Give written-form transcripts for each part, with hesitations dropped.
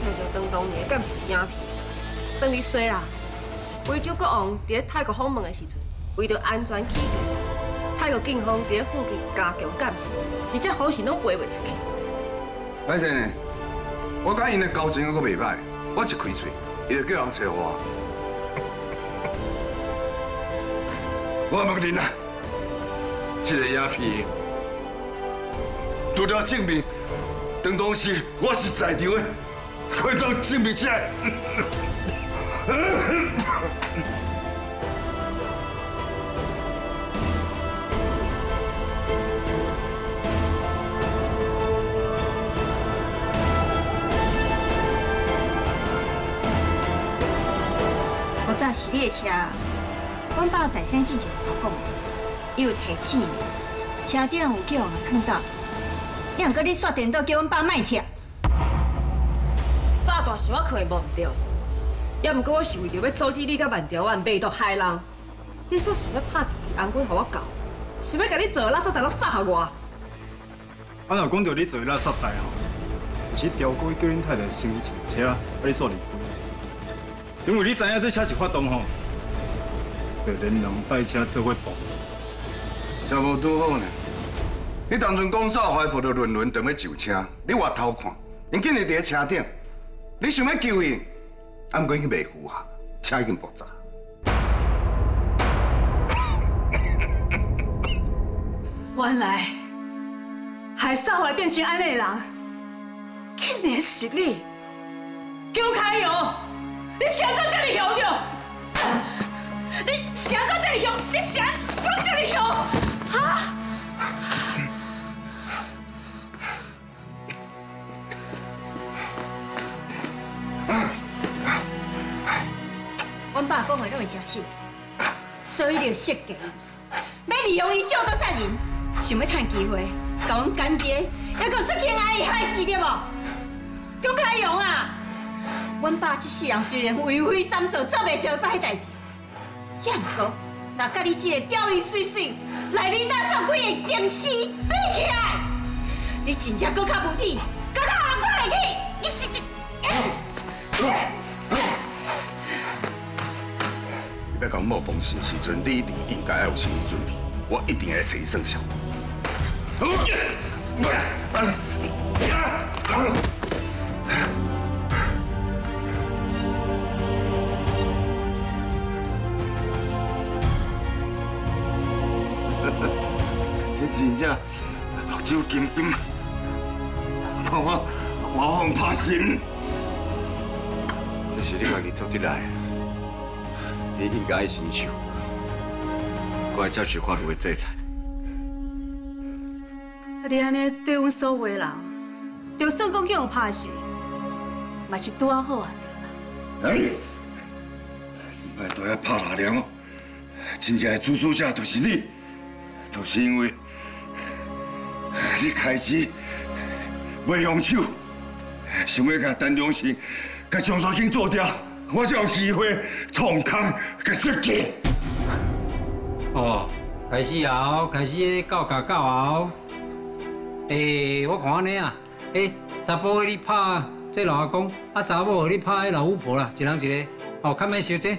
找到当当年的监视影片，算你衰啦！非洲国王伫泰国访问的时阵，为着安全起见，泰国警方伫附近加强监视，一只好信拢飞袂出去。 歹势呢，我甲因的交情还阁袂歹，我一开嘴，伊就叫人找我。我问恁啊，这个影片，除了证明当当时我是在场的，可以当证明起来。 古早是你的车，阮爸在生之前有讲，伊有提醒你，车顶有叫人放炸弹，你毋过你煞电倒叫阮爸莫拆。 炸弹是我放的无毋对，也毋过我是为着要阻止你甲万条湾卖毒害人，你煞想要拍一支红棍互我搞，想要甲你做的垃圾杂落撒互我。 我若讲到你做垃圾袋吼，是调过叫恁太太先去请车，你煞离开。因为你知影这车是发动吼，就连人带车做伙动。 也无拄好呢。你当阵讲少怀抱着轮轮等要救车，你回头看，因竟然伫咧车顶，你想要救伊，啊，毋过已经袂赴啊，车已经爆炸。 原来海少怀变成安尼人，竟然是你，邱开勇！你啥做这么凶着？你啥做这么凶？你啥做这么凶？啊！ 阮爸讲的拢会真实，所以你就设计，要利用伊照到杀人，想要趁机会，甲阮干爹，还阁出去爱伊害死对无？姜开勇啊！阮爸这世人虽然为非三做，做袂做歹代志，也毋过，若甲你这个表里水水、内面垃圾几个僵尸比起来，你真正搁较无体，搁较人看袂起，你真正。 你要甲我冒崩死的时阵，你一定应该要有心理准备，我一定会找伊算账。真正目睭金金，看我马上拍心。这是你家己做得来，你应该承受，我会接受法律的制裁。 你安尼对阮所有的人，就算讲叫人拍死，嘛是拄啊好啊。 哎，你莫对我拍大梁哦！真正的主使者就是你，就是因为。你开始袂用手，想要甲陈良信、甲张stra庆做掉，我才有机会创空甲设计。 哦，开始后，开始搞后，我看安尼啊，查甫的你拍这老阿公，啊查某的你拍迄老巫婆啦，一人一个，哦，较免伤济。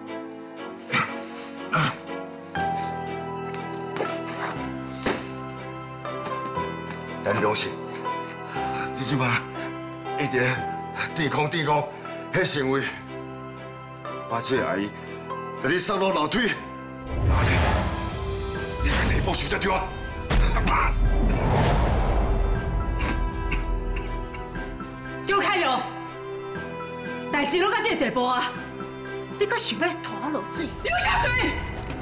陈良信，你即摆一直抵抗，迄行为，我这阿姨甲你杀落楼梯，哪里？你开始报仇才对啊！ 邱开勇，代志拢到这个地步啊，你阁想要拖我落水？你有啥水？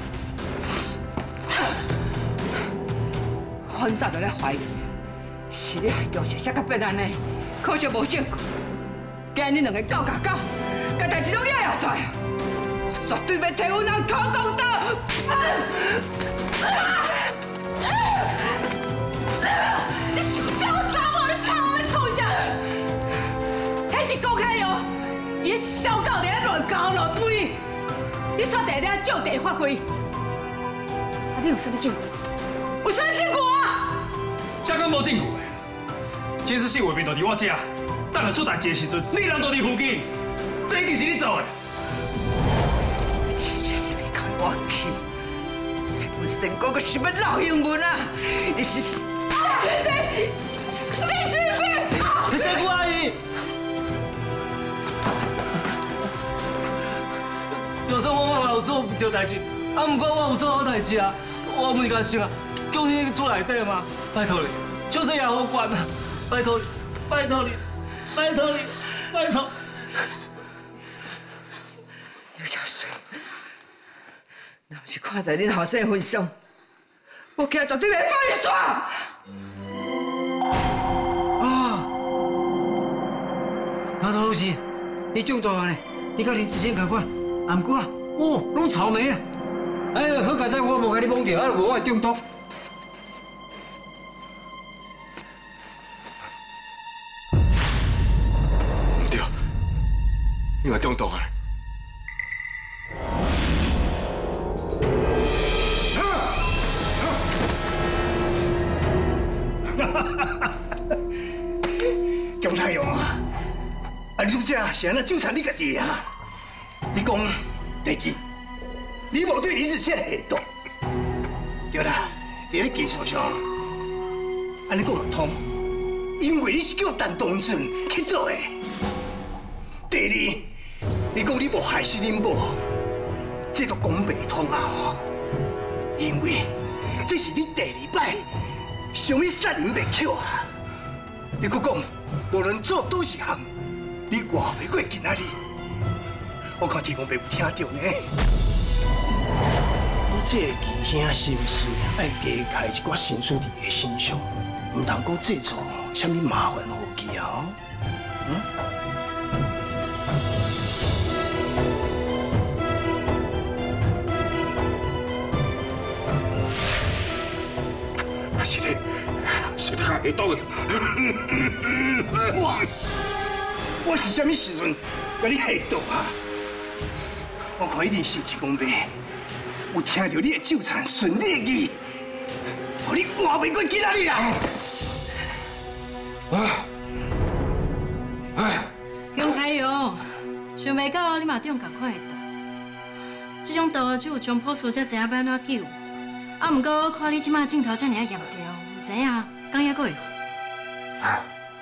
阮早就咧怀疑。是你害杨小姐甲变安尼，可惜无证据。既然你两个狗，甲代志拢了出来，我绝对要替阮人讨公道。你小杂某，你拍我的臭相！迄是郭开勇，伊小狗在遐乱搞乱飞，你煞在遐就地发挥。啊，你有啥物证据？有啥证据啊？ 这敢无证据的，监视器画面就伫我遮， 等下出代志的时阵，你人都伫附近，这一定是你做的。 真是要开我气！本身哥个什么老英文啊？你是死准备，死准备！ 你辛苦阿姨。就算我嘛有做唔对代志，啊，不过我有做好代志啊，我问家想啊，叫你厝内底嘛，拜托你，就这样好管啊，拜托你，拜托你，拜托你，拜托。 刘小水，若不是看在恁后生的份上，我今日绝对袂放你煞。 老头是，你中大呢？你甲林志坚同款，啊唔过啊，哦，拢草莓啊！哎呀，好佳哉我无甲你蒙着，啊，无我会中毒。 唔对，你嘛中毒啊！ 姜太阳啊！啊，你这是安那纠缠你家己啊？你讲第二，你无对李子宪下毒，对啦，在咧技术上，安尼讲唔通，因为你是叫陈东顺去做的。第二，你讲你无害死恁某，这都讲袂通啊！吼，因为这是你第二摆想要杀人灭口啊！你佫讲，无论做倒一项，你活袂过今仔日。我看天公伯有听到呢。你这个义兄是不是爱加开一寡心思伫你身上，唔通佫制造什么麻烦祸机啊？是你下毒的。我是什么时阵甲你下毒啊？我看一定是天公伯有听到你的纠缠顺利的语，互你活袂过今仔日啊！ 姜开勇，想袂到你嘛中共款的毒，这种毒只有江浦苏才知影要安怎救。啊，不过看你即马镜头遮尔严重，唔知影刚也会好。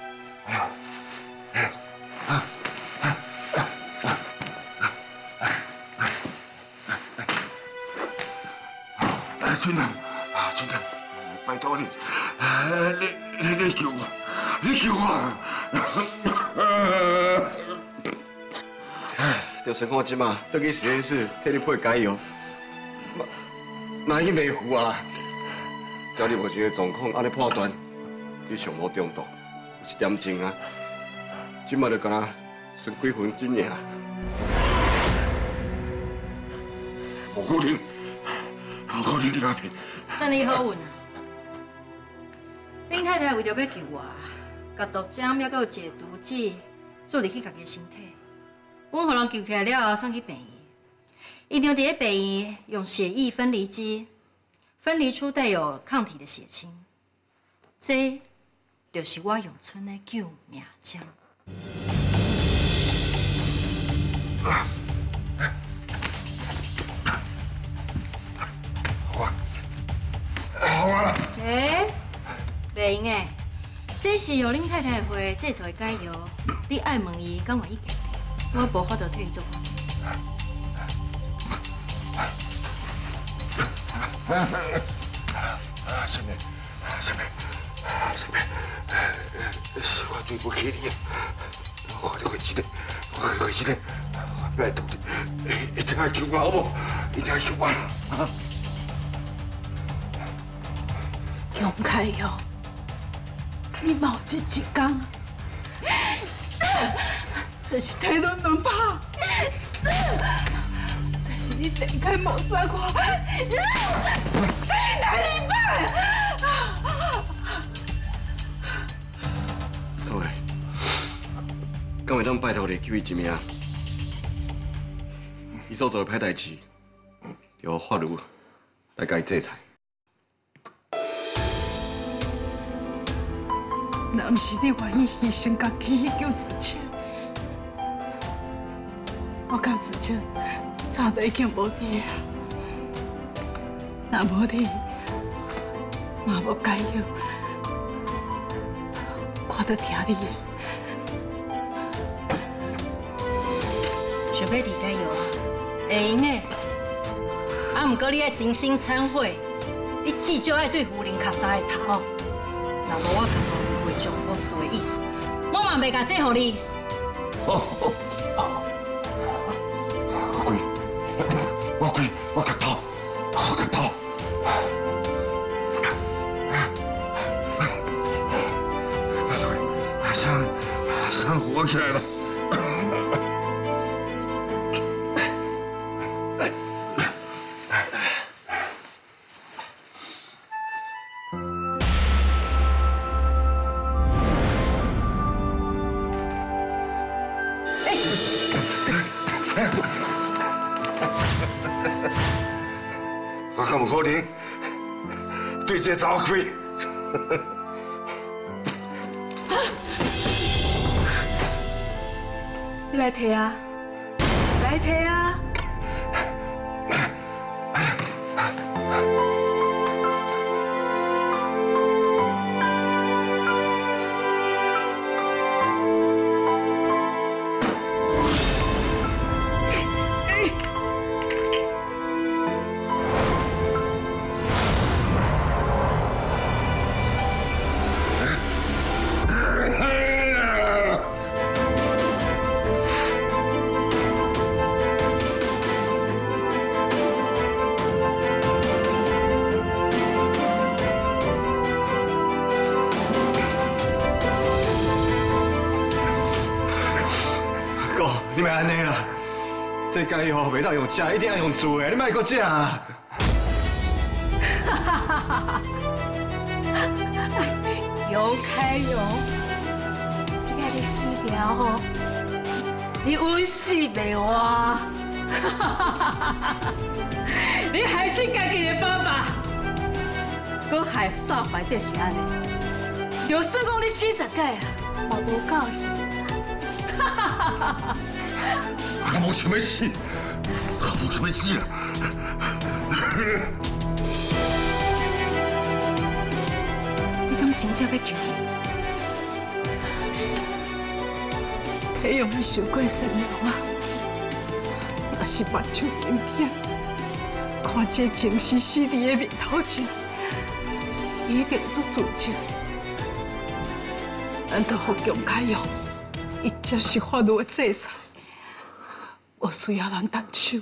春兰，春兰，拜托你，你救我，你救我！ 就算我即马倒去实验室替你配解药，嘛已经袂赴啊！只要你目前的状况安尼判断，你上无中毒，有一点钟啊，即马就敢若剩几分钟尔。 无可能，无可能你假骗！ 算你好运啊！林太太为着要救我，甲毒针还阁有一个毒剂注入去家己的身体。阮互人救起来了后，送去病院。一定伫咧病院用血液分离机分离出带有抗体的血清，这就是我用剩的救命针。 好啊！ 袂用诶，这是由林太太会制作的解药，你爱问伊敢愿意给你，我无法度替你做。 什么？是我对不起你，我会记得，拜托你，一定要救我好不？一定要救我啊！ 姜开勇，你冇这一天，这是天伦轮拍，这是你离开谋杀我，这是哪礼拜？ 所以，敢会当拜托你救伊一命？伊所做的歹代志，就由法律来甲伊制裁。 若毋是你愿意牺牲家己去救子清，我甲子清早都已经无伫啊。若无你，若无解药，我得听你的。 想要离解药啊，会用的。啊，毋过你爱真心忏悔，你至少爱对夫人卡三个头。若无我讲话会将我所的意思，我嘛袂甲这互你。 我磕头，我磕头。拜托你，伤活起来了。我敢有可能对这个查某开？ 你来摕啊！来摕啊！ 你莫安尼啦，这解药袂当用食，一定要用煮的，你莫搁食啊！ 游开游，这个你死掉吼，你稳死袂活？你害死家己的爸爸，搁害少怀变成安尼，就算讲你40届啊，嘛无够戏。 我无想要死，我无想要死啦！ 你敢真正要救我？ 启勇的受过善良啊，若是目睭金片，看这情绪死伫的面头前，一定会做自责。咱得互强启勇，伊接受法律的制裁。我需要人动手。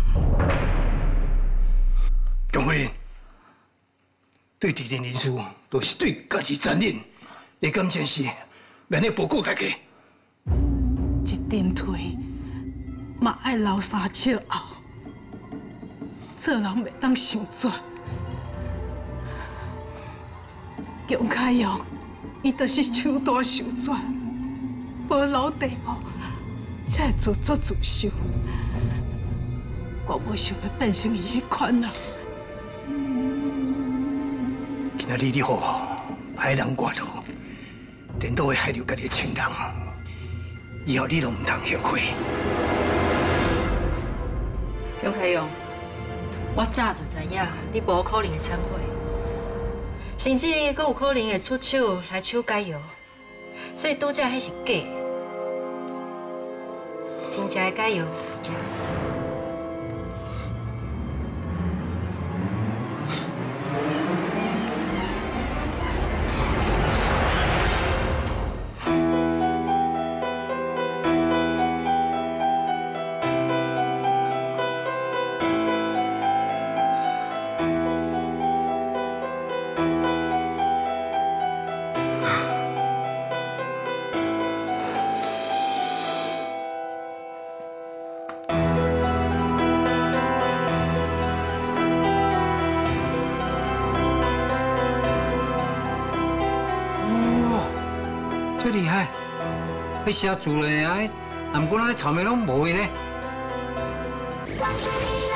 江夫人，对敌人的事，都是对家己残忍。你敢真是免得保护大家？ 一定退，嘛爱留三笑后。做人袂当伤绝。江启勇，伊就是手大手绝，无留地步。才会自作自受，我无想要变成伊迄款人。 今仔日你好歹人外露，颠倒会害着家己的亲人，以后你都唔通后悔。 江启勇，我早就知影你无可能会忏悔，甚至阁有可能会出手来抢解药，所以拄则迄是假的。真正的解药食。 最厉害，要写字了啊！啊，不过那草莓拢无呢。